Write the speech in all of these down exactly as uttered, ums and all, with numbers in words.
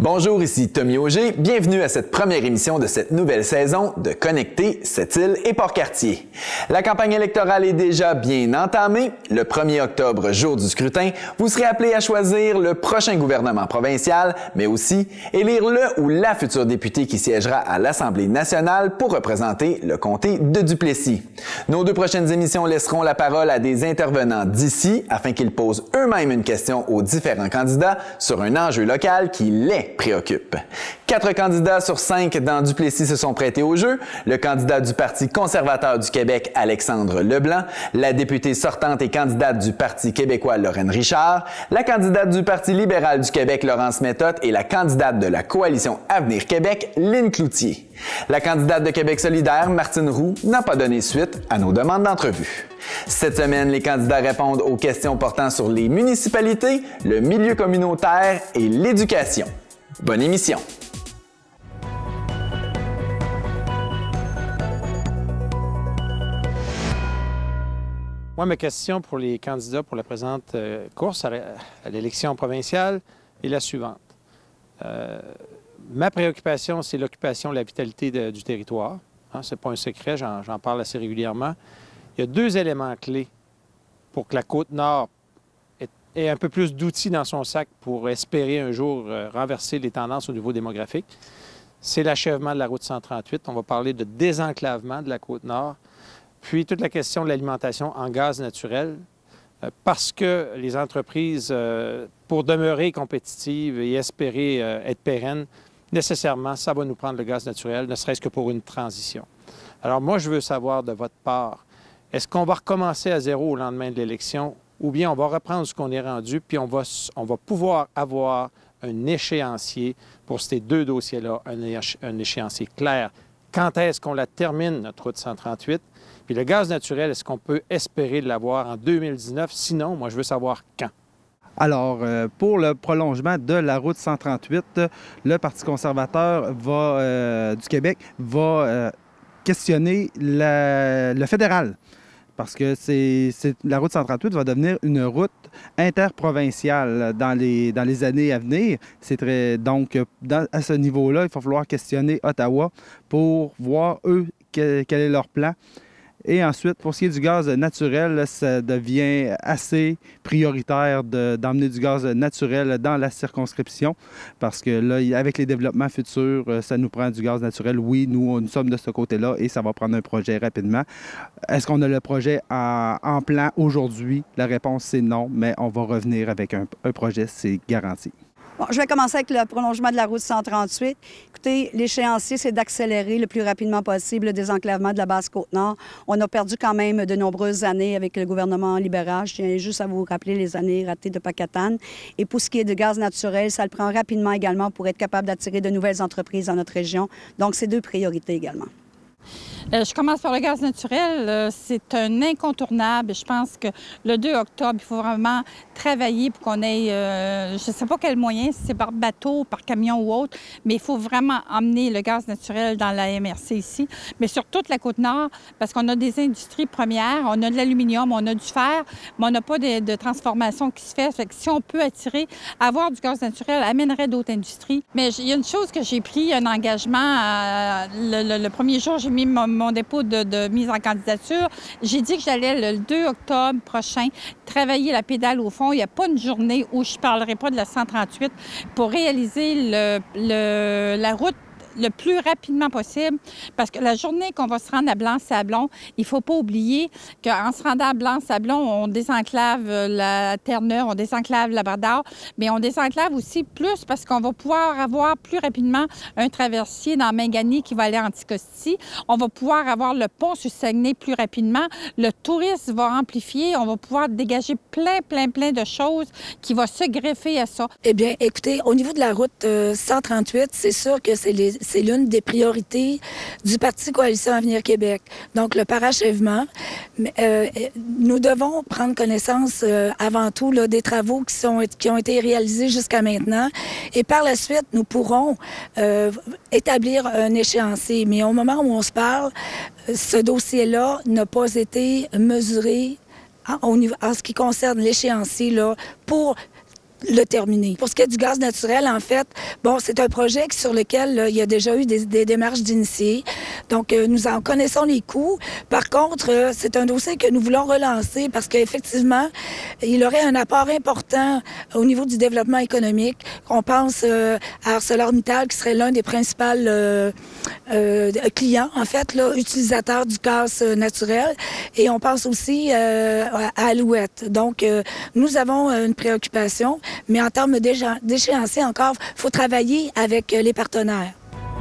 Bonjour, ici Tommy Auger. Bienvenue à cette première émission de cette nouvelle saison de Connecter Sept-Îles et Port-Cartier. La campagne électorale est déjà bien entamée. Le premier octobre, jour du scrutin, vous serez appelé à choisir le prochain gouvernement provincial, mais aussi élire le ou la future députée qui siégera à l'Assemblée nationale pour représenter le comté de Duplessis. Nos deux prochaines émissions laisseront la parole à des intervenants d'ici afin qu'ils posent eux-mêmes une question aux différents candidats sur un enjeu local qui les préoccupe. Quatre candidats sur cinq dans Duplessis se sont prêtés au jeu. Le candidat du Parti conservateur du Québec, Alexandre Leblanc, la députée sortante et candidate du Parti québécois, Lorraine Richard, la candidate du Parti libéral du Québec, Laurence Méthode, et la candidate de la Coalition Avenir Québec, Lynne Cloutier. La candidate de Québec solidaire, Martine Roux, n'a pas donné suite à nos demandes d'entrevue. Cette semaine, les candidats répondent aux questions portant sur les municipalités, le milieu communautaire et l'éducation. Bonne émission! Moi, ma question pour les candidats pour la présente euh, course à l'élection provinciale est la suivante. Euh, ma préoccupation, c'est l'occupation, la vitalité de, du territoire. Hein, ce n'est pas un secret, j'en parle assez régulièrement. Il y a deux éléments clés pour que la Côte-Nord ait un peu plus d'outils dans son sac pour espérer un jour euh, renverser les tendances au niveau démographique. C'est l'achèvement de la route cent trente-huit. On va parler de désenclavement de la Côte-Nord. Puis toute la question de l'alimentation en gaz naturel, euh, parce que les entreprises, euh, pour demeurer compétitives et espérer euh, être pérennes, nécessairement, ça va nous prendre le gaz naturel, ne serait-ce que pour une transition. Alors moi, je veux savoir de votre part, est-ce qu'on va recommencer à zéro au lendemain de l'élection ou bien on va reprendre ce qu'on est rendu, puis on va, on va pouvoir avoir un échéancier pour ces deux dossiers-là, un, éche, un échéancier clair. Quand est-ce qu'on la termine, notre route cent trente-huit? Puis le gaz naturel, est-ce qu'on peut espérer l'avoir en deux mille dix-neuf? Sinon, moi, je veux savoir quand. Alors, euh, pour le prolongement de la route cent trente-huit, le Parti conservateur va, euh, du Québec va euh, questionner la, le fédéral. Parce que c'est, c'est, la route cent trente-huit va devenir une route interprovinciale dans les, dans les années à venir. C'est très, donc, dans, à ce niveau-là, il va falloir questionner Ottawa pour voir, eux, quel, quel est leur plan. Et ensuite, pour ce qui est du gaz naturel, ça devient assez prioritaire de, d'emmener du gaz naturel dans la circonscription parce que là, avec les développements futurs, ça nous prend du gaz naturel. Oui, nous, nous sommes de ce côté-là et ça va prendre un projet rapidement. Est-ce qu'on a le projet en, en plan aujourd'hui? La réponse, c'est non, mais on va revenir avec un, un projet, c'est garanti. Bon, je vais commencer avec le prolongement de la route cent trente-huit. Écoutez, l'échéancier, c'est d'accélérer le plus rapidement possible le désenclavement de la Basse-Côte-Nord. On a perdu quand même de nombreuses années avec le gouvernement libéral. Je tiens juste à vous rappeler les années ratées de Pacatane. Et pour ce qui est de gaz naturel, ça le prend rapidement également pour être capable d'attirer de nouvelles entreprises dans notre région. Donc, c'est deux priorités également. Euh, je commence par le gaz naturel. Euh, c'est un incontournable. Je pense que le deux octobre, il faut vraiment travailler pour qu'on ait, euh, je ne sais pas quel moyen, si c'est par bateau, par camion ou autre, mais il faut vraiment emmener le gaz naturel dans la M R C ici, mais sur toute la Côte-Nord, parce qu'on a des industries premières, on a de l'aluminium, on a du fer, mais on n'a pas de, de transformation qui se fait. Fait que si on peut attirer, avoir du gaz naturel, amènerait d'autres industries. Mais il y a une chose que j'ai pris, un engagement, euh, le, le, le premier jour, j'ai mis mon mon dépôt de, de mise en candidature. J'ai dit que j'allais le deux octobre prochain travailler la pédale au fond. Il n'y a pas une journée où je ne parlerai pas de la cent trente-huit pour réaliser le, le, la route le plus rapidement possible, parce que la journée qu'on va se rendre à Blanc-Sablon, il ne faut pas oublier qu'en se rendant à Blanc-Sablon, on désenclave la Terre-Neuve, on désenclave Labrador, mais on désenclave aussi plus parce qu'on va pouvoir avoir plus rapidement un traversier dans Mingani qui va aller à Anticosti. On va pouvoir avoir le pont sur Saguenay plus rapidement. Le tourisme va amplifier. On va pouvoir dégager plein, plein, plein de choses qui vont se greffer à ça. Eh bien, écoutez, au niveau de la route euh, cent trente-huit, c'est sûr que c'est les c'est l'une des priorités du Parti Coalition Avenir Québec. Donc, le parachèvement. Euh, nous devons prendre connaissance euh, avant tout là, des travaux qui, sont, qui ont été réalisés jusqu'à maintenant. Et par la suite, nous pourrons euh, établir un échéancier. Mais au moment où on se parle, ce dossier-là n'a pas été mesuré en, en ce qui concerne l'échéancier là, pour le terminer. Pour ce qui est du gaz naturel, en fait, bon, c'est un projet sur lequel là, il y a déjà eu des, des démarches d'initiés. Donc, euh, nous en connaissons les coûts. Par contre, euh, c'est un dossier que nous voulons relancer parce qu'effectivement, il aurait un apport important au niveau du développement économique. On pense euh, à ArcelorMittal, qui serait l'un des principaux euh, euh, clients, en fait, là, utilisateurs du gaz naturel. Et on pense aussi euh, à Alouette. Donc, euh, nous avons une préoccupation. Mais en termes d'échéancier encore, il faut travailler avec les partenaires.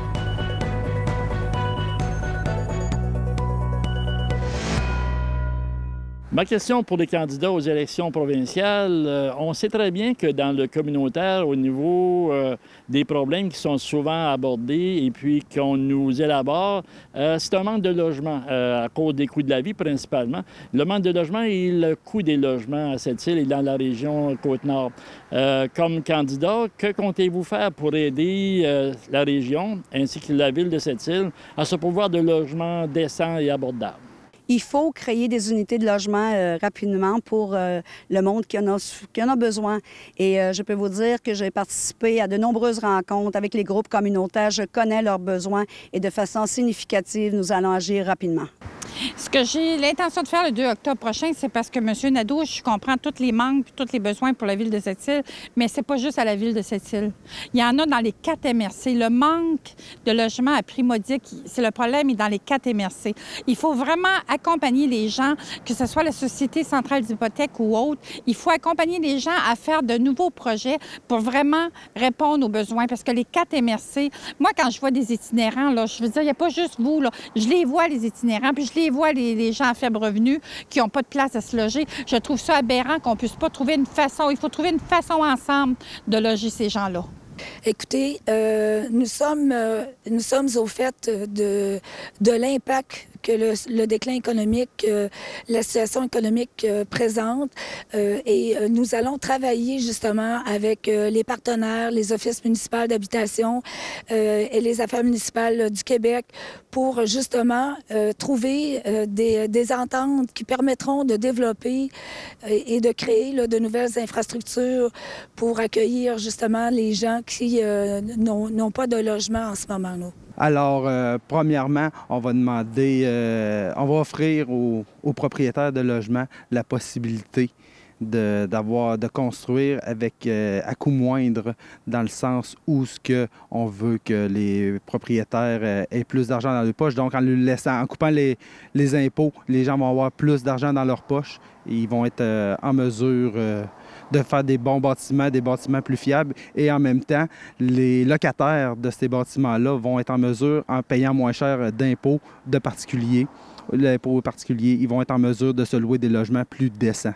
Ma question pour les candidats aux élections provinciales, euh, on sait très bien que dans le communautaire, au niveau euh, des problèmes qui sont souvent abordés et puis qu'on nous élabore, euh, c'est un manque de logement euh, à cause des coûts de la vie principalement. Le manque de logement et le coût des logements à cette île et dans la région Côte-Nord. Euh, comme candidat, que comptez-vous faire pour aider euh, la région ainsi que la ville de cette île à se pourvoir de logements décents et abordables? Il faut créer des unités de logement euh, rapidement pour euh, le monde qui en a, qui en a besoin. Et euh, je peux vous dire que j'ai participé à de nombreuses rencontres avec les groupes communautaires. Je connais leurs besoins et de façon significative, nous allons agir rapidement. Ce que j'ai l'intention de faire le deux octobre prochain, c'est parce que M. Nadeau, je comprends tous les manques et tous les besoins pour la ville de Sept-Îles, mais c'est pas juste à la ville de Sept-Îles. Il y en a dans les quatre M R C. Le manque de logements à prix modique, c'est le problème, est dans les quatre M R C. Il faut vraiment accompagner les gens, que ce soit la Société centrale d'hypothèque ou autre. Il faut accompagner les gens à faire de nouveaux projets pour vraiment répondre aux besoins. Parce que les quatre M R C, moi, quand je vois des itinérants, là, je veux dire, il n'y a pas juste vous, là. Je les vois, les itinérants, puis je les vois, les, les gens à faible revenu qui n'ont pas de place à se loger. Je trouve ça aberrant qu'on ne puisse pas trouver une façon. Il faut trouver une façon ensemble de loger ces gens-là. Écoutez, euh, nous sommes, euh, nous sommes au fait de, de l'impact que le, le déclin économique, euh, la situation économique euh, présente. Euh, et euh, nous allons travailler justement avec euh, les partenaires, les offices municipaux d'habitation euh, et les affaires municipales du Québec pour justement euh, trouver euh, des, des ententes qui permettront de développer euh, et de créer là, de nouvelles infrastructures pour accueillir justement les gens qui euh, n'ont pas de logement en ce moment là. Alors, euh, premièrement, on va demander, euh, on va offrir aux, aux propriétaires de logements la possibilité de, d'avoir, de construire avec, euh, à coût moindre, dans le sens où ce que on veut que les propriétaires euh, aient plus d'argent dans leur poche. Donc, en, le laissant, en coupant les, les impôts, les gens vont avoir plus d'argent dans leur poche et ils vont être euh, en mesure euh, de faire des bons bâtiments, des bâtiments plus fiables. Et en même temps, les locataires de ces bâtiments-là vont être en mesure, en payant moins cher d'impôts de particuliers, l'impôt particulier, ils vont être en mesure de se louer des logements plus décents.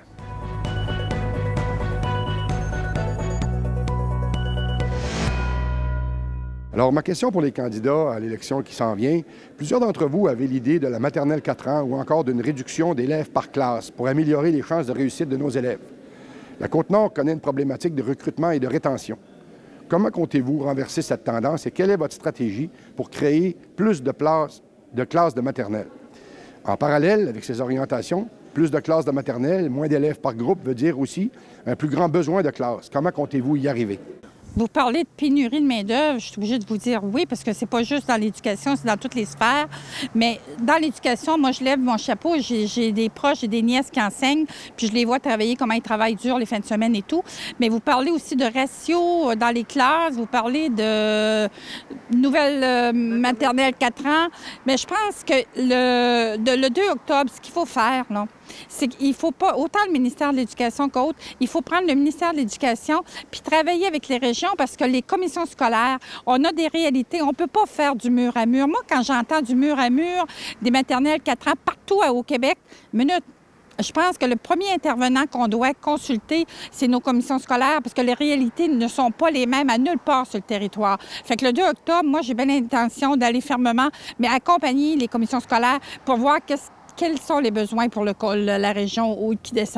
Alors, ma question pour les candidats à l'élection qui s'en vient, plusieurs d'entre vous avaient l'idée de la maternelle quatre ans ou encore d'une réduction d'élèves par classe pour améliorer les chances de réussite de nos élèves. La Côte-Nord connaît une problématique de recrutement et de rétention. Comment comptez-vous renverser cette tendance et quelle est votre stratégie pour créer plus de places de classes de maternelle? En parallèle avec ces orientations, plus de classes de maternelle, moins d'élèves par groupe veut dire aussi un plus grand besoin de classes. Comment comptez-vous y arriver? Vous parlez de pénurie de main-d'œuvre, je suis obligée de vous dire oui, parce que c'est pas juste dans l'éducation, c'est dans toutes les sphères. Mais dans l'éducation, moi, je lève mon chapeau. J'ai, j'ai des proches, j'ai des nièces qui enseignent, puis je les vois travailler, comment ils travaillent dur les fins de semaine et tout. Mais vous parlez aussi de ratio dans les classes, vous parlez de nouvelle euh, maternelle quatre ans. Mais je pense que le, de, le deux octobre, ce qu'il faut faire, là, c'est qu'il faut pas, autant le ministère de l'Éducation qu'autre, il faut prendre le ministère de l'Éducation puis travailler avec les régions parce que les commissions scolaires, on a des réalités. On ne peut pas faire du mur à mur. Moi, quand j'entends du mur à mur, des maternelles quatre ans partout au Québec, minute, je pense que le premier intervenant qu'on doit consulter, c'est nos commissions scolaires parce que les réalités ne sont pas les mêmes à nulle part sur le territoire. Fait que le deux octobre, moi, j'ai bien l'intention d'aller fermement, mais accompagner les commissions scolaires pour voir qu'est-ce quels sont les besoins pour le, la région qui dessert.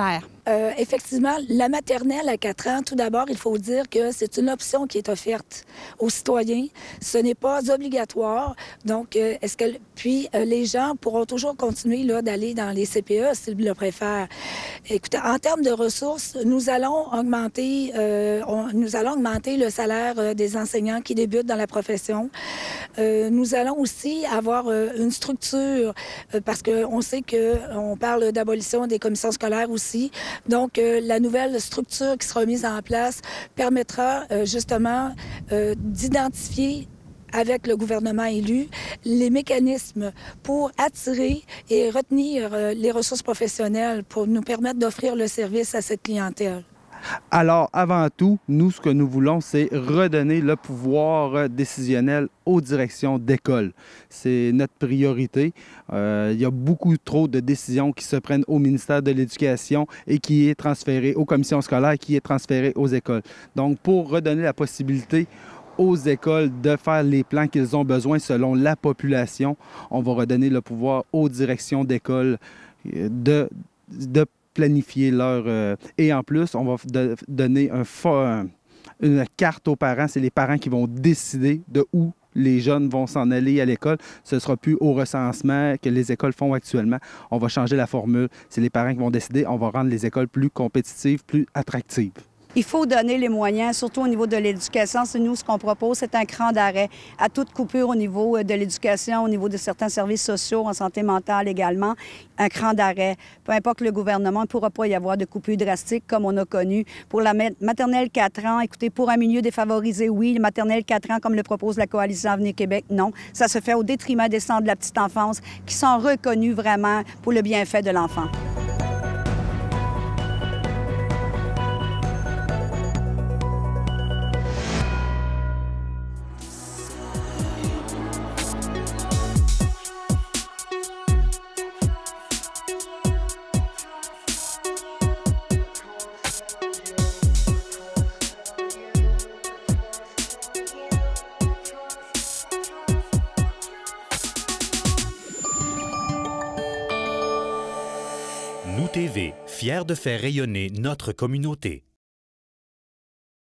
Euh, effectivement, la maternelle à quatre ans, tout d'abord, il faut dire que c'est une option qui est offerte aux citoyens. Ce n'est pas obligatoire. Donc, euh, est-ce que puis euh, les gens pourront toujours continuer là d'aller dans les C P E s'ils le préfèrent. Écoutez, en termes de ressources, nous allons augmenter, euh, on, nous allons augmenter le salaire euh, des enseignants qui débutent dans la profession. Euh, nous allons aussi avoir euh, une structure euh, parce que on sait que on parle d'abolition des commissions scolaires aussi. Donc, euh, la nouvelle structure qui sera mise en place permettra euh, justement euh, d'identifier avec le gouvernement élu les mécanismes pour attirer et retenir euh, les ressources professionnelles pour nous permettre d'offrir le service à cette clientèle. Alors, avant tout, nous, ce que nous voulons, c'est redonner le pouvoir décisionnel aux directions d'école. C'est notre priorité. Euh, il y a beaucoup trop de décisions qui se prennent au ministère de l'Éducation et qui est transféré aux commissions scolaires, qui est transféré aux écoles. Donc, pour redonner la possibilité aux écoles de faire les plans qu'ils ont besoin selon la population, on va redonner le pouvoir aux directions d'école de, de planifier leur... Euh, et en plus, on va de, donner un, un, une carte aux parents. C'est les parents qui vont décider de où les jeunes vont s'en aller à l'école. Ce ne sera plus au recensement que les écoles font actuellement. On va changer la formule. C'est les parents qui vont décider. On va rendre les écoles plus compétitives, plus attractives. Il faut donner les moyens, surtout au niveau de l'éducation. C'est nous, ce qu'on propose, c'est un cran d'arrêt à toute coupure au niveau de l'éducation, au niveau de certains services sociaux, en santé mentale également. Un cran d'arrêt. Peu importe le gouvernement, il ne pourra pas y avoir de coupure drastique comme on a connu. Pour la maternelle quatre ans, écoutez, pour un milieu défavorisé, oui. Le maternelle quatre ans, comme le propose la Coalition Avenir Québec, non. Ça se fait au détriment des centres de la petite enfance qui sont reconnus vraiment pour le bienfait de l'enfant. Nous T V, fiers de faire rayonner notre communauté.